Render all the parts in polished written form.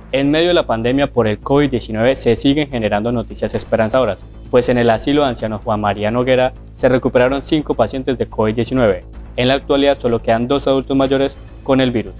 En medio de la pandemia por el COVID-19 se siguen generando noticias esperanzadoras, pues en el asilo de ancianos Juan María Noguera se recuperaron 5 pacientes de COVID-19. En la actualidad solo quedan 2 adultos mayores con el virus.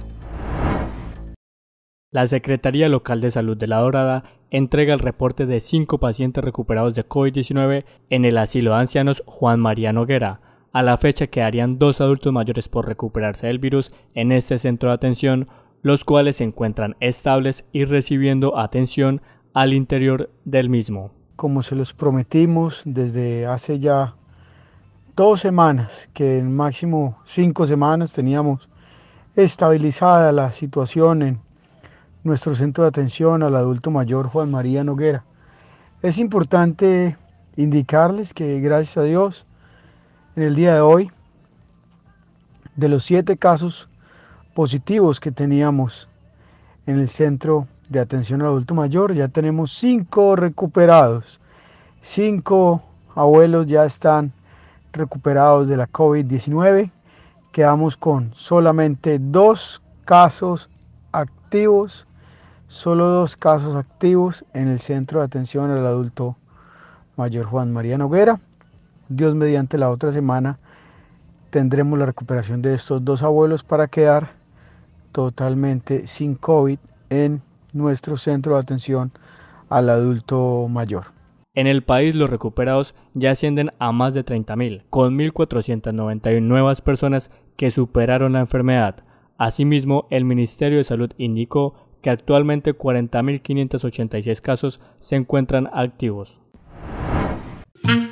La Secretaría Local de Salud de La Dorada entrega el reporte de 5 pacientes recuperados de COVID-19 en el asilo de ancianos Juan María Noguera. A la fecha quedarían 2 adultos mayores por recuperarse del virus en este centro de atención, los cuales se encuentran estables y recibiendo atención al interior del mismo. Como se los prometimos desde hace ya 2 semanas, que en máximo 5 semanas teníamos estabilizada la situación en nuestro centro de atención al adulto mayor Juan María Noguera. Es importante indicarles que gracias a Dios, en el día de hoy, de los 7 casos positivos que teníamos en el centro de atención al adulto mayor, ya tenemos 5 recuperados. 5 abuelos ya están recuperados de la COVID-19. Quedamos con solamente 2 casos activos, solo 2 casos activos en el centro de atención al adulto mayor Juan María Noguera. Dios mediante, la otra semana tendremos la recuperación de estos 2 abuelos para quedar totalmente sin COVID en nuestro centro de atención al adulto mayor. En el país los recuperados ya ascienden a más de 30.000, con 1.491 nuevas personas que superaron la enfermedad. Asimismo, el Ministerio de Salud indicó que actualmente 40.586 casos se encuentran activos.